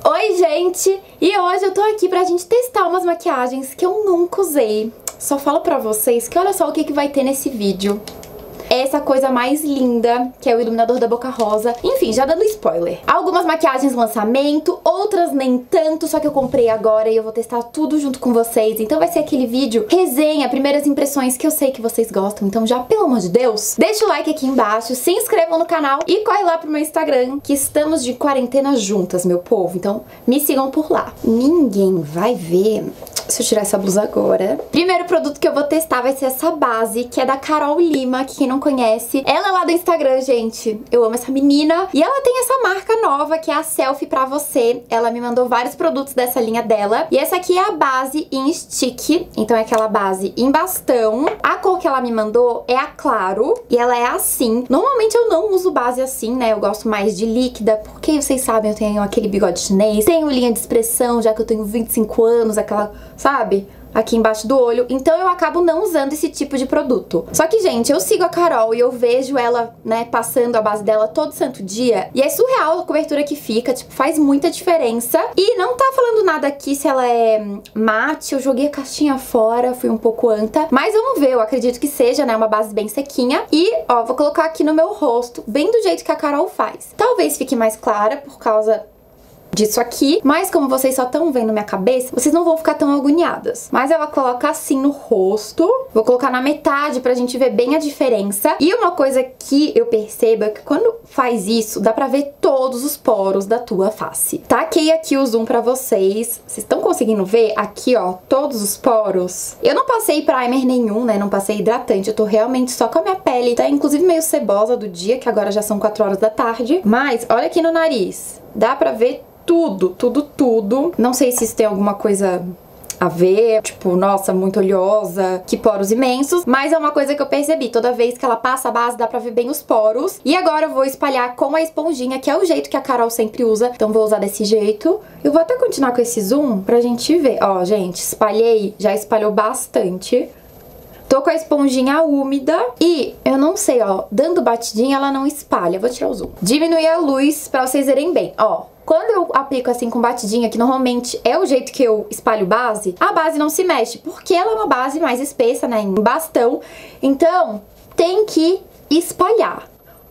Oi, gente! E hoje eu tô aqui pra gente testar umas maquiagens que eu nunca usei. Só falo pra vocês que olha só o que vai ter nesse vídeo. Essa coisa mais linda, que é o iluminador da Boca Rosa. Enfim, já dando spoiler. Algumas maquiagens lançamento, outras nem tanto, só que eu comprei agora e eu vou testar tudo junto com vocês. Então vai ser aquele vídeo resenha, primeiras impressões, que eu sei que vocês gostam. Então já, pelo amor de Deus, deixa o like aqui embaixo, se inscrevam no canal e corre lá pro meu Instagram, que estamos de quarentena juntas, meu povo. Então me sigam por lá. Ninguém vai ver se eu tirar essa blusa agora. Primeiro produto que eu vou testar vai ser essa base, que é da Carol Lima, que quem não conhece, ela é lá do Instagram, gente. Eu amo essa menina. E ela tem essa marca nova, que é a Selfie Pra Você. Ela me mandou vários produtos dessa linha dela. E essa aqui é a base em stick. Então é aquela base em bastão. A cor que ela me mandou é a claro. E ela é assim. Normalmente eu não uso base assim, né? Eu gosto mais de líquida, porque vocês sabem, eu tenho aquele bigode chinês. Tenho linha de expressão, já que eu tenho 25 anos, aquela... sabe? Aqui embaixo do olho, então eu acabo não usando esse tipo de produto. Só que, gente, eu sigo a Carol e eu vejo ela, né, passando a base dela todo santo dia, e é surreal a cobertura que fica, tipo, faz muita diferença. E não tá falando nada aqui se ela é mate, eu joguei a caixinha fora, fui um pouco anta, mas vamos ver, eu acredito que seja, né, uma base bem sequinha. E, ó, vou colocar aqui no meu rosto, bem do jeito que a Carol faz. Talvez fique mais clara por causa disso aqui, mas como vocês só estão vendo minha cabeça, vocês não vão ficar tão agoniadas. Mas ela coloca assim no rosto, vou colocar na metade pra gente ver bem a diferença. E uma coisa que eu percebo é que quando faz isso, dá pra ver todos os poros da tua face. Taquei aqui o zoom pra vocês, vocês estão conseguindo ver aqui, ó, todos os poros. Eu não passei primer nenhum, né, não passei hidratante, eu tô realmente só com a minha pele, tá inclusive meio cebosa do dia, que agora já são 4 horas da tarde. Mas olha aqui no nariz, dá pra ver tudo, tudo, tudo. Não sei se isso tem alguma coisa a ver, tipo, nossa, muito oleosa, que poros imensos, mas é uma coisa que eu percebi, toda vez que ela passa a base dá pra ver bem os poros. E agora eu vou espalhar com a esponjinha, que é o jeito que a Carol sempre usa, então vou usar desse jeito. Eu vou até continuar com esse zoom pra gente ver. Ó, gente, espalhei, já espalhou bastante. Tô com a esponjinha úmida e eu não sei, ó, dando batidinha ela não espalha. Vou tirar o zoom. Diminuir a luz pra vocês verem bem, ó. Quando eu aplico assim com batidinha, que normalmente é o jeito que eu espalho base, a base não se mexe, porque ela é uma base mais espessa, né, em bastão. Então, tem que espalhar.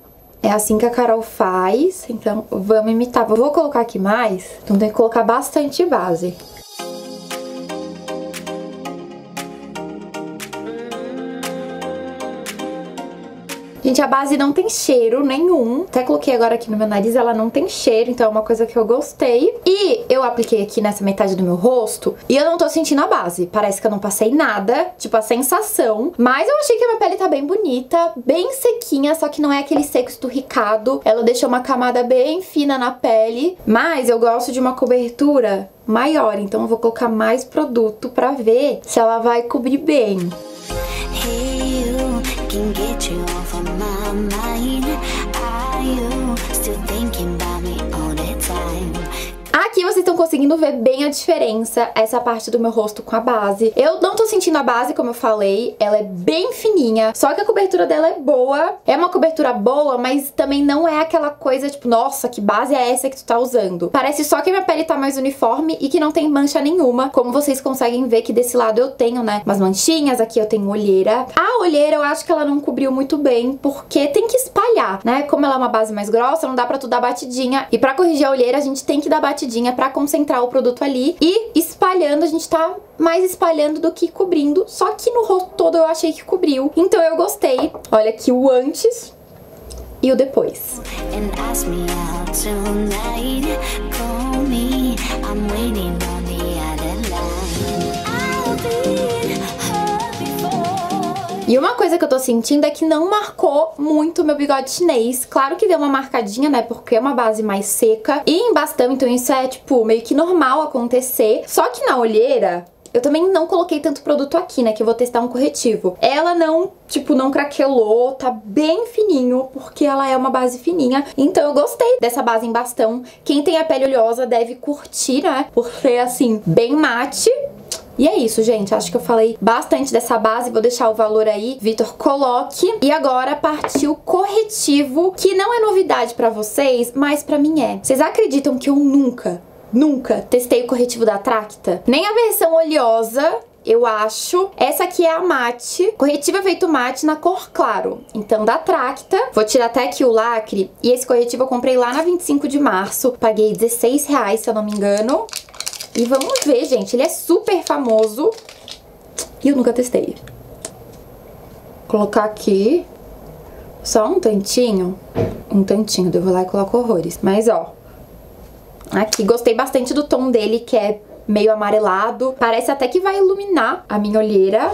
É assim que a Carol faz, então vamos imitar. Vou colocar aqui mais, então tem que colocar bastante base. Gente, a base não tem cheiro nenhum. Até coloquei agora aqui no meu nariz, ela não tem cheiro, então é uma coisa que eu gostei. E eu apliquei aqui nessa metade do meu rosto e eu não tô sentindo a base. Parece que eu não passei nada, tipo a sensação. Mas eu achei que a minha pele tá bem bonita, bem sequinha, só que não é aquele seco esturricado. Ela deixou uma camada bem fina na pele, mas eu gosto de uma cobertura maior, então eu vou colocar mais produto pra ver se ela vai cobrir bem. Aqui vocês estão conseguindo ver bem a diferença, essa parte do meu rosto com a base. Eu não tô sentindo a base, como eu falei, ela é bem fininha, só que a cobertura dela é boa. É uma cobertura boa, mas também não é aquela coisa tipo, nossa, que base é essa que tu tá usando? Parece só que a minha pele tá mais uniforme e que não tem mancha nenhuma, como vocês conseguem ver que desse lado eu tenho, né, umas manchinhas, aqui eu tenho olheira. A olheira eu acho que ela não cobriu muito bem, porque tem que espalhar, né? Como ela é uma base mais grossa, não dá pra tu dar batidinha. E pra corrigir a olheira, a gente tem que dar batidinha pra concentrar o produto ali. E espalhando, a gente tá mais espalhando do que cobrindo. Só que no rosto todo eu achei que cobriu. Então eu gostei. Olha aqui o antes e o depois. E uma coisa que eu tô sentindo é que não marcou muito meu bigode chinês. Claro que deu uma marcadinha, né, porque é uma base mais seca e em bastão, então isso é, tipo, meio que normal acontecer. Só que na olheira, eu também não coloquei tanto produto aqui, né, que eu vou testar um corretivo. Ela não, tipo, não craquelou, tá bem fininho, porque ela é uma base fininha. Então eu gostei dessa base em bastão. Quem tem a pele oleosa deve curtir, né, por ser, assim, bem mate. E é isso, gente. Acho que eu falei bastante dessa base. Vou deixar o valor aí. Vitor, coloque. E agora partiu o corretivo, que não é novidade pra vocês, mas pra mim é. Vocês acreditam que eu nunca nunca testei o corretivo da Tracta. Nem a versão oleosa, eu acho. Essa aqui é a mate. Corretivo é feito mate na cor claro. Então, da Tracta. Vou tirar até aqui o lacre. E esse corretivo eu comprei lá na 25 de março. Paguei R$16, se eu não me engano. E vamos ver, gente. Ele é super famoso. E eu nunca testei. Vou colocar aqui. Só um tantinho. Um tantinho. Eu vou lá e coloco horrores. Mas, ó. Aqui, gostei bastante do tom dele, que é meio amarelado. Parece até que vai iluminar a minha olheira.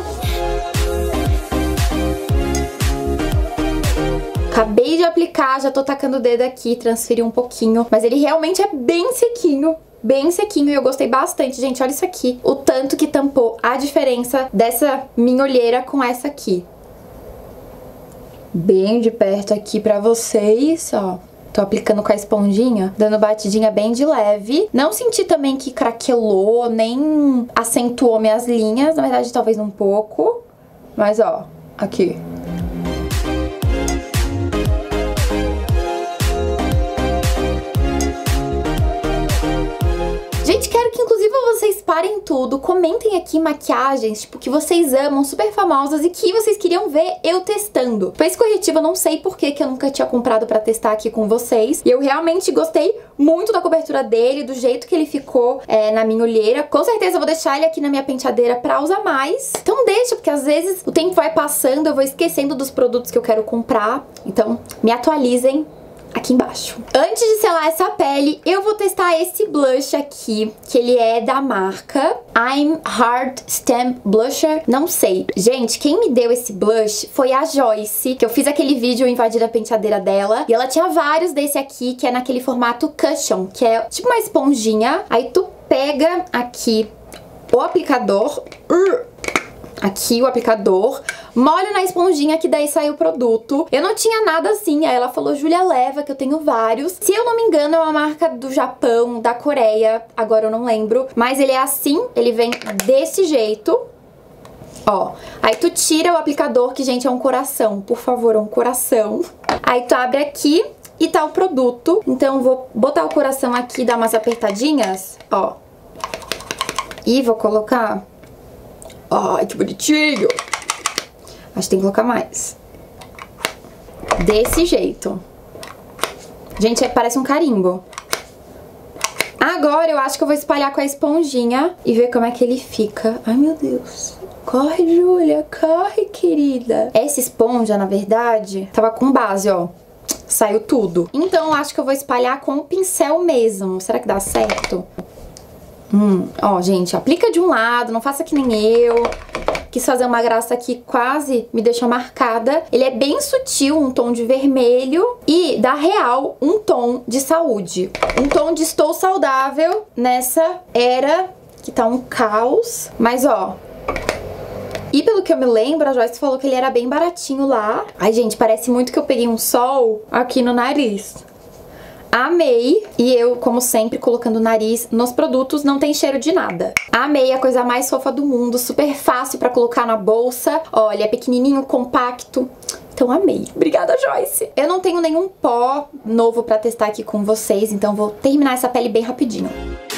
Acabei de aplicar, já tô tacando o dedo aqui, transferi um pouquinho. Mas ele realmente é bem sequinho. Bem sequinho e eu gostei bastante. Gente, olha isso aqui. O tanto que tampou a diferença dessa minha olheira com essa aqui. Bem de perto aqui pra vocês, ó. Tô aplicando com a esponjinha, dando batidinha bem de leve. Não senti também que craquelou, nem acentuou minhas linhas. Na verdade, talvez um pouco. Mas, ó, aqui. Gente, quero que inclusive vocês parem tudo, comentem aqui maquiagens, tipo, que vocês amam, super famosas e que vocês queriam ver eu testando. Esse corretivo eu não sei por que eu nunca tinha comprado pra testar aqui com vocês. E eu realmente gostei muito da cobertura dele, do jeito que ele ficou na minha olheira. Com certeza eu vou deixar ele aqui na minha penteadeira pra usar mais. Então deixa, porque às vezes o tempo vai passando, eu vou esquecendo dos produtos que eu quero comprar. Então me atualizem aqui embaixo. Antes de selar essa pele, eu vou testar esse blush aqui, que ele é da marca I'm Hard Stamp Blusher, não sei. Gente, quem me deu esse blush foi a Joyce, que eu fiz aquele vídeo invadindo a penteadeira dela, e ela tinha vários desse aqui, que é naquele formato cushion, que é tipo uma esponjinha. Aí tu pega aqui o aplicador, aqui o aplicador, molho na esponjinha que daí sai o produto. Eu não tinha nada assim, aí ela falou, Júlia, leva, que eu tenho vários. Se eu não me engano, é uma marca do Japão, da Coreia, agora eu não lembro. Mas ele é assim, ele vem desse jeito, ó. Aí tu tira o aplicador, que, gente, é um coração, por favor, é um coração. Aí tu abre aqui e tá o produto. Então eu vou botar o coração aqui, dar umas apertadinhas, ó. E vou colocar... Ai, que bonitinho! Acho que tem que colocar mais. Desse jeito. Gente, parece um carimbo. Agora eu acho que eu vou espalhar com a esponjinha e ver como é que ele fica. Ai, meu Deus. Corre, Júlia, corre, querida. Essa esponja, na verdade, tava com base, ó. Saiu tudo. Então eu acho que eu vou espalhar com o pincel mesmo. Será que dá certo? Ó, gente, aplica de um lado, não faça que nem eu. Quis fazer uma graça aqui, quase me deixou marcada. Ele é bem sutil, um tom de vermelho. E dá real um tom de saúde. Um tom de estou saudável nessa era que tá um caos. Mas, ó... E pelo que eu me lembro, a Joyce falou que ele era bem baratinho lá. Ai, gente, parece muito que eu peguei um sol aqui no nariz. Amei. E eu, como sempre, colocando o nariz nos produtos, não tem cheiro de nada. Amei, a coisa mais fofa do mundo, super fácil pra colocar na bolsa. Olha, é pequenininho, compacto. Então amei. Obrigada, Joyce. Eu não tenho nenhum pó novo pra testar aqui com vocês, então vou terminar essa pele bem rapidinho.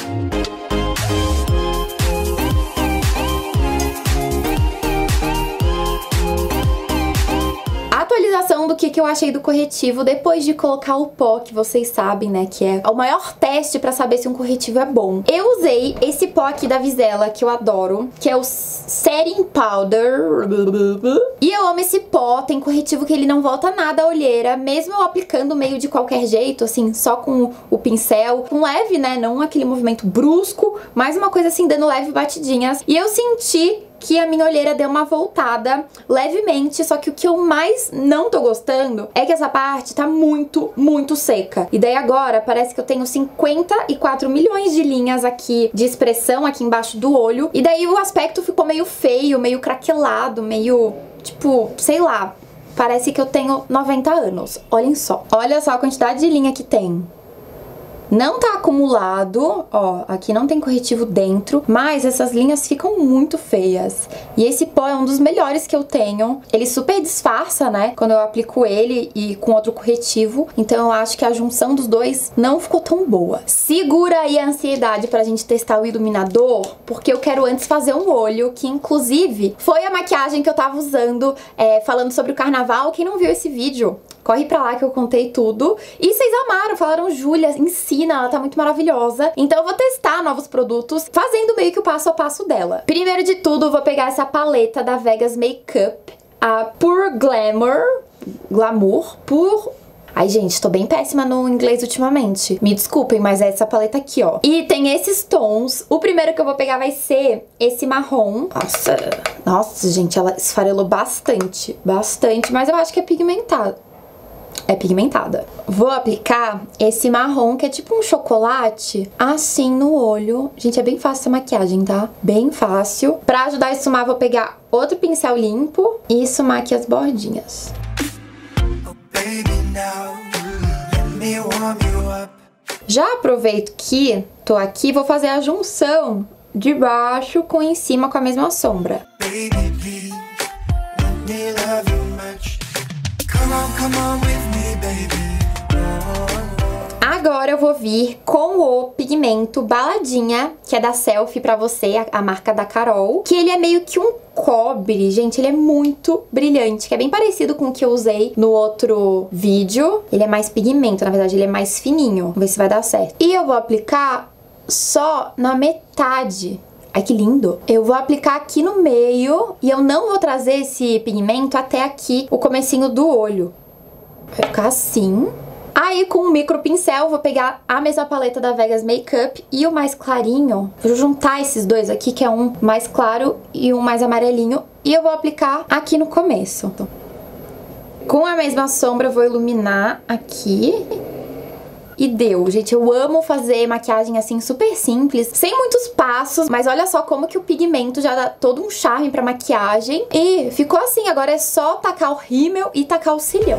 Atualização do que eu achei do corretivo depois de colocar o pó, que vocês sabem, né, que é o maior teste pra saber se um corretivo é bom. Eu usei esse pó aqui da Visela, que eu adoro, que é o Setting Powder. E eu amo esse pó, tem corretivo que ele não volta nada a olheira, mesmo eu aplicando meio de qualquer jeito, assim, só com o pincel, com leve, né, não aquele movimento brusco, mas uma coisa assim, dando leve batidinhas. E eu senti que a minha olheira deu uma voltada levemente, só que o que eu mais não tô gostando é que essa parte tá muito, muito seca. E daí agora parece que eu tenho 54 milhões de linhas aqui de expressão aqui embaixo do olho. E daí o aspecto ficou meio feio, meio craquelado, meio, tipo, sei lá, parece que eu tenho 90 anos. Olhem só. Olha só a quantidade de linha que tem. Não tá acumulado, ó, aqui não tem corretivo dentro, mas essas linhas ficam muito feias. E esse pó é um dos melhores que eu tenho. Ele super disfarça, né, quando eu aplico ele e com outro corretivo. Então eu acho que a junção dos dois não ficou tão boa. Segura aí a ansiedade pra gente testar o iluminador, porque eu quero antes fazer um olho, que inclusive foi a maquiagem que eu tava usando falando sobre o carnaval. Quem não viu esse vídeo, corre pra lá que eu contei tudo. E vocês amaram, falaram, Júlia, ensina, ela tá muito maravilhosa. Então eu vou testar novos produtos, fazendo meio que o passo a passo dela. Primeiro de tudo, eu vou pegar essa paleta da Vegas Makeup, a Pure Glamour, Ai, gente, tô bem péssima no inglês ultimamente. Me desculpem, mas é essa paleta aqui, ó. E tem esses tons. O primeiro que eu vou pegar vai ser esse marrom. Nossa, gente, ela esfarelou bastante. Bastante, mas eu acho que é pigmentado. É pigmentada. Vou aplicar esse marrom, que é tipo um chocolate, assim no olho. Gente, é bem fácil essa maquiagem, tá? Bem fácil. Pra ajudar a esfumar, vou pegar outro pincel limpo e esfumar aqui as bordinhas. Já aproveito que tô aqui, vou fazer a junção de baixo com em cima com a mesma sombra. Agora eu vou vir com o pigmento Baladinha, que é da Selfie pra você, a marca da Carol, que ele é meio que um cobre, gente, ele é muito brilhante, que é bem parecido com o que eu usei no outro vídeo. Ele é mais pigmento, na verdade, ele é mais fininho. Vamos ver se vai dar certo. E eu vou aplicar só na metade. Ai, que lindo! Eu vou aplicar aqui no meio e eu não vou trazer esse pigmento até aqui, o comecinho do olho. Vai ficar assim. Aí, com o micro pincel, vou pegar a mesma paleta da Vegas Makeup e o mais clarinho. Vou juntar esses dois aqui, que é um mais claro e um mais amarelinho. E eu vou aplicar aqui no começo. Com a mesma sombra, eu vou iluminar aqui. E deu, gente, eu amo fazer maquiagem assim super simples, sem muitos passos, mas olha só como que o pigmento já dá todo um charme pra maquiagem. E ficou assim, agora é só tacar o rímel e tacar o cílio.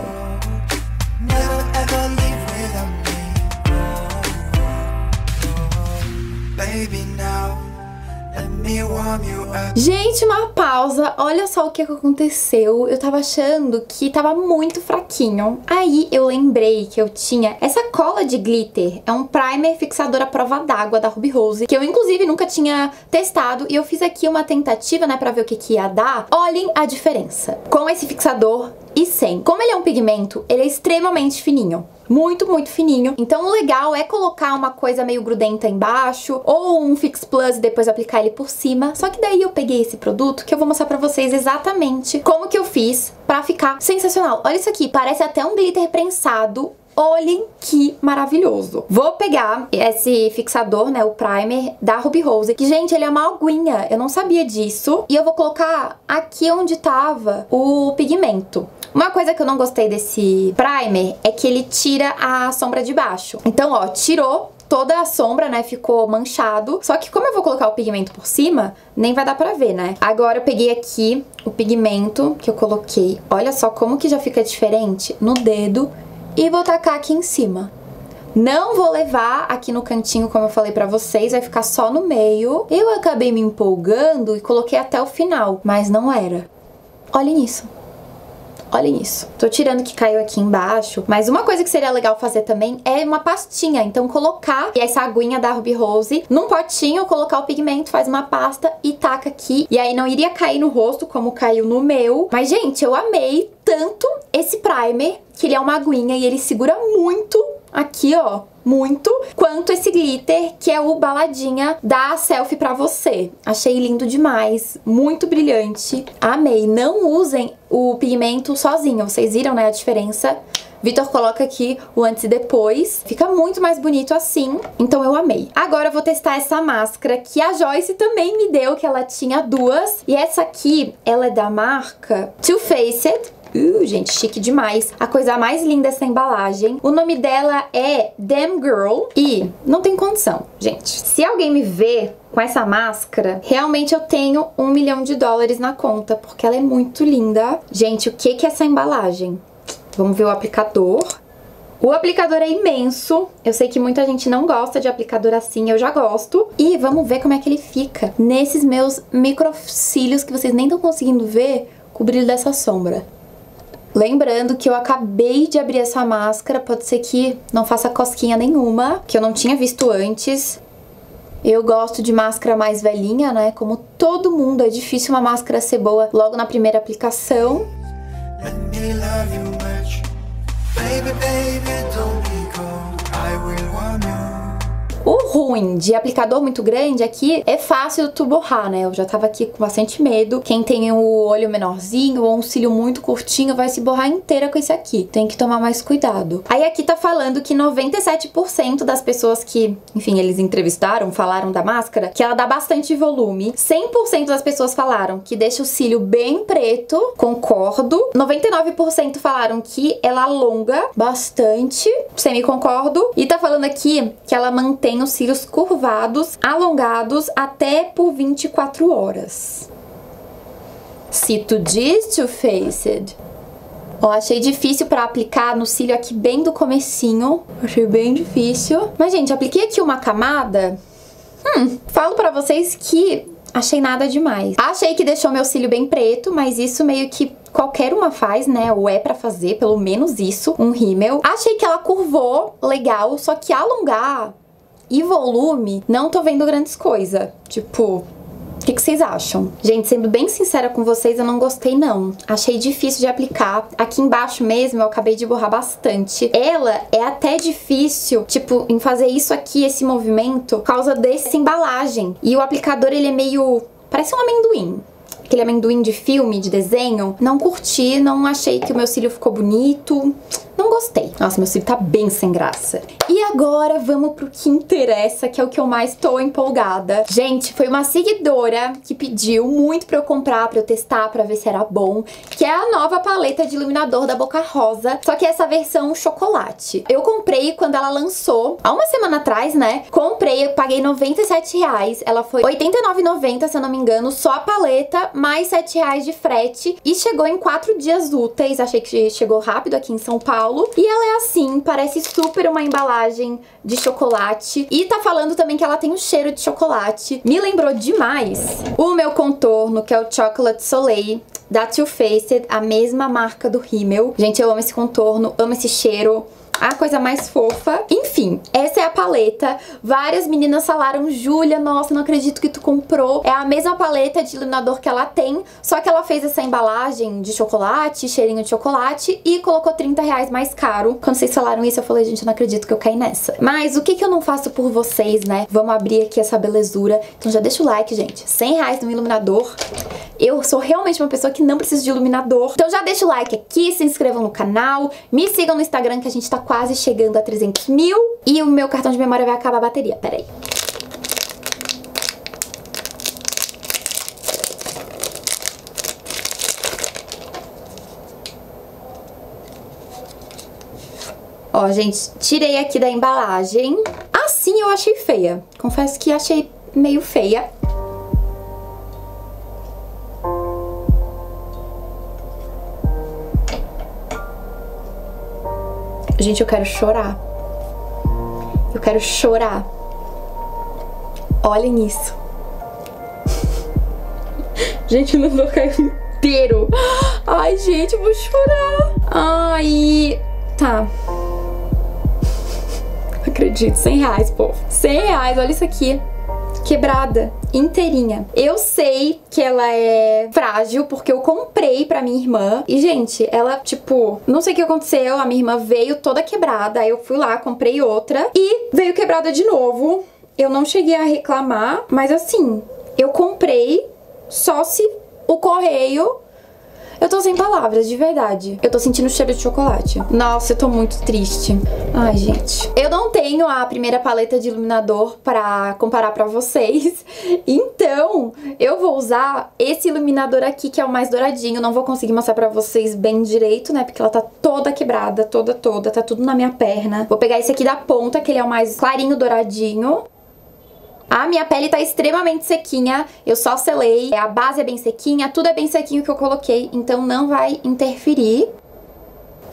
Gente, uma pausa, olha só o que aconteceu. Eu tava achando que tava muito fraquinho. Aí eu lembrei que eu tinha essa cola de glitter. É um primer fixador à prova d'água da Ruby Rose, que eu inclusive nunca tinha testado. E eu fiz aqui uma tentativa, né, pra ver o que que ia dar. Olhem a diferença com esse fixador e sem. Como ele é um pigmento, ele é extremamente fininho. Muito, muito fininho. Então o legal é colocar uma coisa meio grudenta embaixo ou um Fix Plus e depois aplicar ele por cima. Só que daí eu peguei esse produto que eu vou mostrar pra vocês exatamente como que eu fiz pra ficar sensacional. Olha isso aqui, parece até um glitter prensado. Olhem que maravilhoso. Vou pegar esse fixador, né, o primer da Ruby Rose, que, gente, ele é uma aguinha, eu não sabia disso. E eu vou colocar aqui onde tava o pigmento. Uma coisa que eu não gostei desse primer é que ele tira a sombra de baixo. Então, ó, tirou toda a sombra, né, ficou manchado. Só que como eu vou colocar o pigmento por cima, nem vai dar pra ver, né? Agora eu peguei aqui o pigmento que eu coloquei. Olha só como que já fica diferente no dedo. E vou tacar aqui em cima. Não vou levar aqui no cantinho, como eu falei pra vocês, vai ficar só no meio. Eu acabei me empolgando e coloquei até o final, mas não era. Olhem isso. Olhem isso. Tô tirando o que caiu aqui embaixo, mas uma coisa que seria legal fazer também é uma pastinha. Então colocar essa aguinha da Ruby Rose num potinho, colocar o pigmento, faz uma pasta e taca aqui. E aí não iria cair no rosto como caiu no meu. Mas, gente, eu amei tanto esse primer, que ele é uma aguinha e ele segura muito aqui, ó, muito, quanto esse glitter, que é o Baladinha da Selfie pra você. Achei lindo demais, muito brilhante, amei. Não usem o pigmento sozinho, vocês viram, né, a diferença? Vitor coloca aqui o antes e depois, fica muito mais bonito assim, então eu amei. Agora eu vou testar essa máscara que a Joyce também me deu, que ela tinha duas, e essa aqui, ela é da marca Too Faced. Gente, chique demais. A coisa mais linda dessa embalagem. O nome dela é Damn Girl. E não tem condição, gente. Se alguém me vê com essa máscara, realmente eu tenho $1 milhão na conta, porque ela é muito linda. Gente, o que que é essa embalagem? Vamos ver o aplicador. O aplicador é imenso. Eu sei que muita gente não gosta de aplicador assim, eu já gosto. E vamos ver como é que ele fica nesses meus microcílios que vocês nem estão conseguindo ver com o brilho dessa sombra. Lembrando que eu acabei de abrir essa máscara, pode ser que não faça cosquinha nenhuma, que eu não tinha visto antes. Eu gosto de máscara mais velhinha, né? Como todo mundo, é difícil uma máscara ser boa logo na primeira aplicação. O ruim de aplicador muito grande aqui é fácil tu borrar, né? Eu já tava aqui com bastante medo. Quem tem o olho menorzinho ou um cílio muito curtinho vai se borrar inteira com esse aqui. Tem que tomar mais cuidado. Aí aqui tá falando que 97% das pessoas que, enfim, eles entrevistaram, falaram da máscara, que ela dá bastante volume. 100% das pessoas falaram que deixa o cílio bem preto, concordo. 99% falaram que ela alonga bastante, semi-concordo. E tá falando aqui que ela mantém os cílios curvados, alongados até por 24 horas. Se tu diz, Too Faced. Ó, achei difícil pra aplicar no cílio aqui bem do comecinho. Achei bem difícil. Mas, gente, apliquei aqui uma camada. Falo pra vocês que achei nada demais. Achei que deixou meu cílio bem preto, mas isso meio que qualquer uma faz, né? Ou é pra fazer, pelo menos isso, um rímel. Achei que ela curvou legal, só que alongar e volume, não tô vendo grandes coisas. Tipo, o que vocês acham? Gente, sendo bem sincera com vocês, eu não gostei não. Achei difícil de aplicar. Aqui embaixo mesmo eu acabei de borrar bastante. Ela é até difícil, tipo, em fazer isso aqui, esse movimento, por causa dessa embalagem. E o aplicador, ele é meio... parece um amendoim. Aquele amendoim de filme, de desenho. Não curti, não achei que o meu cílio ficou bonito. Não gostei. Nossa, meu cílio tá bem sem graça. E agora vamos pro que interessa, que é o que eu mais tô empolgada. Gente, foi uma seguidora que pediu muito pra eu comprar, pra eu testar, pra ver se era bom, que é a nova paleta de iluminador da Boca Rosa, só que essa versão chocolate. Eu comprei quando ela lançou, há uma semana atrás, né? Comprei, eu paguei R$97. Ela foi R$89,90, se eu não me engano, só a paleta, mais R$7 de frete. E chegou em 4 dias úteis, achei que chegou rápido aqui em São Paulo. E ela é assim, parece super uma embalagem de chocolate. E tá falando também que ela tem um cheiro de chocolate. Me lembrou demais o meu contorno, que é o Chocolate Soleil da Too Faced, a mesma marca do rímel. Gente, eu amo esse contorno, amo esse cheiro. A coisa mais fofa. Enfim, essa é a paleta. Várias meninas falaram: Júlia, nossa, não acredito que tu comprou. É a mesma paleta de iluminador que ela tem, só que ela fez essa embalagem de chocolate, cheirinho de chocolate, e colocou R$30 mais caro. Quando vocês falaram isso, eu falei: gente, eu não acredito que eu caí nessa. Mas o que eu não faço por vocês, né? Vamos abrir aqui essa belezura. Então já deixa o like, gente. R$100 no iluminador. Eu sou realmente uma pessoa que não precisa de iluminador. Então já deixa o like aqui, se inscrevam no canal, me sigam no Instagram, que a gente tá quase chegando a 300 mil. E o meu cartão de memória vai acabar a bateria, peraí. Ó, gente, tirei aqui da embalagem. Assim eu achei feia. Confesso que achei meio feia. Gente, eu quero chorar. Eu quero chorar. Olhem isso. Gente, o meu caiu inteiro. Ai, gente, eu vou chorar. Ai, tá. Não acredito, R$100, povo. R$100, olha isso aqui. Quebrada, inteirinha. Eu sei que ela é frágil, porque eu comprei pra minha irmã. E, gente, ela, tipo, não sei o que aconteceu. A minha irmã veio toda quebrada. Aí eu fui lá, comprei outra. E veio quebrada de novo. Eu não cheguei a reclamar. Mas, assim, eu comprei só se o correio... Eu tô sem palavras, de verdade. Eu tô sentindo cheiro de chocolate. Nossa, eu tô muito triste. Ai, gente. Eu não tenho a primeira paleta de iluminador pra comparar pra vocês. Então, eu vou usar esse iluminador aqui, que é o mais douradinho. Não vou conseguir mostrar pra vocês bem direito, né? Porque ela tá toda quebrada, toda. Tá tudo na minha perna. Vou pegar esse aqui da ponta, que ele é o mais clarinho, douradinho. A minha pele tá extremamente sequinha, eu só selei, a base é bem sequinha, tudo é bem sequinho que eu coloquei, então não vai interferir.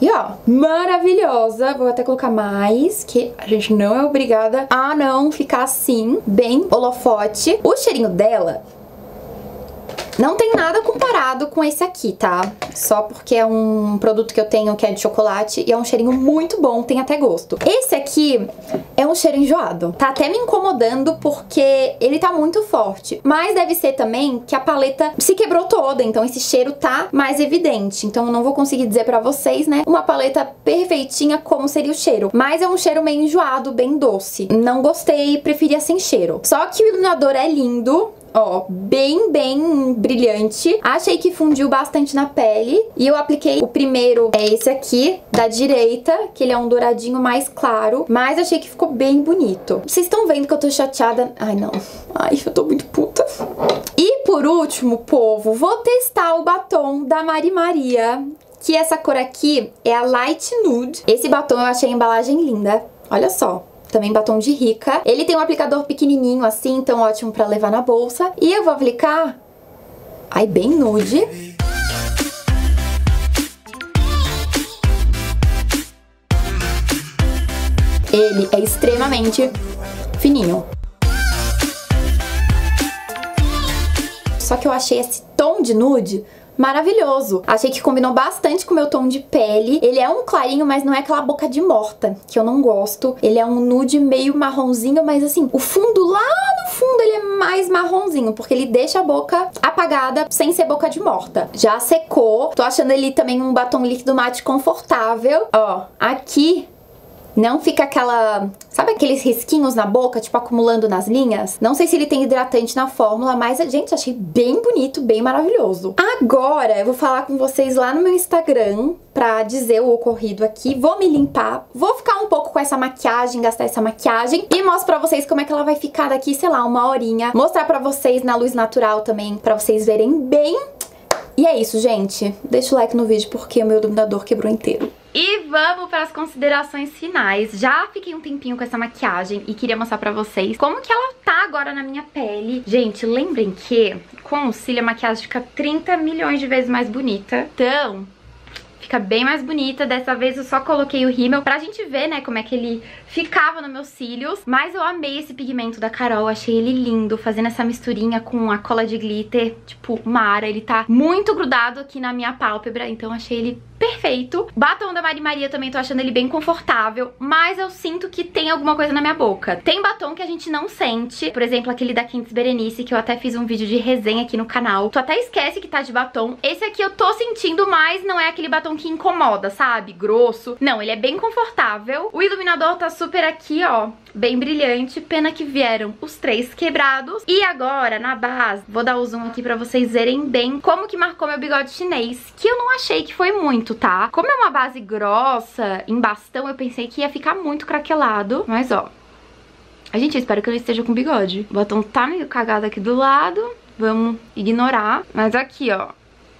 E ó, maravilhosa. Vou até colocar mais, que a gente não é obrigada a não ficar assim, bem holofote. O cheirinho dela não tem nada comparado com esse aqui, tá? Só porque é um produto que eu tenho que é de chocolate e é um cheirinho muito bom, tem até gosto. Esse aqui é um cheiro enjoado. Tá até me incomodando porque ele tá muito forte. Mas deve ser também que a paleta se quebrou toda, então esse cheiro tá mais evidente. Então eu não vou conseguir dizer pra vocês, né, uma paleta perfeitinha como seria o cheiro. Mas é um cheiro meio enjoado, bem doce. Não gostei, preferia sem cheiro. Só que o iluminador é lindo. Ó, bem brilhante. Achei que fundiu bastante na pele. E eu apliquei o primeiro, é esse aqui, da direita, que ele é um douradinho mais claro. Mas achei que ficou bem bonito. Vocês estão vendo que eu tô chateada? Ai, não. Ai, eu tô muito puta. E por último, povo, vou testar o batom da Mari Maria. Que essa cor aqui é a Light Nude. Esse batom eu achei a embalagem linda. Olha só. Também batom de rica. Ele tem um aplicador pequenininho assim, então ótimo pra levar na bolsa. E eu vou aplicar... Ai, bem nude. Ele é extremamente fininho. Só que eu achei esse tom de nude maravilhoso. Achei que combinou bastante com o meu tom de pele. Ele é um clarinho, mas não é aquela boca de morta, que eu não gosto. Ele é um nude meio marronzinho, mas assim, o fundo lá no fundo ele é mais marronzinho, porque ele deixa a boca apagada sem ser boca de morta. Já secou. Tô achando ele também um batom líquido mate confortável. Ó, aqui não fica aquela... Sabe aqueles risquinhos na boca, tipo, acumulando nas linhas? Não sei se ele tem hidratante na fórmula, mas, gente, achei bem bonito, bem maravilhoso. Agora, eu vou falar com vocês lá no meu Instagram pra dizer o ocorrido aqui. Vou me limpar, vou ficar um pouco com essa maquiagem, gastar essa maquiagem e mostro pra vocês como é que ela vai ficar daqui, sei lá, uma horinha. Mostrar pra vocês na luz natural também, pra vocês verem bem. E é isso, gente. Deixa o like no vídeo porque o meu iluminador quebrou inteiro. E vamos para as considerações finais. Já fiquei um tempinho com essa maquiagem e queria mostrar pra vocês como que ela tá agora na minha pele. Gente, lembrem que com o cílio a maquiagem fica 30 milhões de vezes mais bonita. Então... fica bem mais bonita. Dessa vez eu só coloquei o rímel pra gente ver, né, como é que ele ficava nos meus cílios. Mas eu amei esse pigmento da Carol, achei ele lindo, fazendo essa misturinha com a cola de glitter, tipo Mara. Ele tá muito grudado aqui na minha pálpebra, então achei ele perfeito. O batom da Mari Maria também tô achando ele bem confortável, mas eu sinto que tem alguma coisa na minha boca. Tem batom que a gente não sente, por exemplo, aquele da Quintes Berenice, que eu até fiz um vídeo de resenha aqui no canal. Tu até esquece que tá de batom. Esse aqui eu tô sentindo, mas não é aquele batom que incomoda, sabe? Grosso. Não, ele é bem confortável. O iluminador tá super aqui, ó, bem brilhante. Pena que vieram os 3 quebrados. E agora, na base, vou dar o zoom aqui pra vocês verem bem como que marcou meu bigode chinês, que eu não achei que foi muito, tá? Como é uma base grossa, em bastão, eu pensei que ia ficar muito craquelado. Mas, ó, gente, eu espero que eu não esteja com bigode. O batom tá meio cagado aqui do lado. Vamos ignorar. Mas aqui, ó,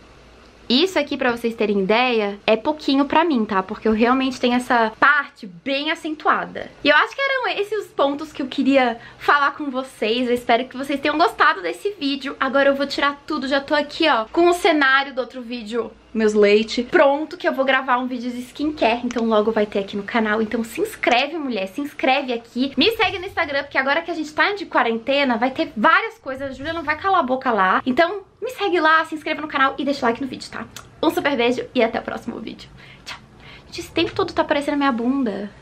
isso aqui, pra vocês terem ideia, é pouquinho pra mim, tá? Porque eu realmente tenho essa parte bem acentuada. E eu acho que eram esses os pontos que eu queria falar com vocês. Eu espero que vocês tenham gostado desse vídeo. Agora eu vou tirar tudo, já tô aqui, ó, com o cenário do outro vídeo, meus leite, pronto, que eu vou gravar um vídeo de skincare, então logo vai ter aqui no canal. Então se inscreve, mulher, se inscreve aqui. Me segue no Instagram, porque agora que a gente tá de quarentena, vai ter várias coisas. A Júlia não vai calar a boca lá. Então me segue lá, se inscreva no canal e deixa o like no vídeo, tá? Um super beijo e até o próximo vídeo. Tchau. Gente, esse tempo todo tá aparecendo a minha bunda.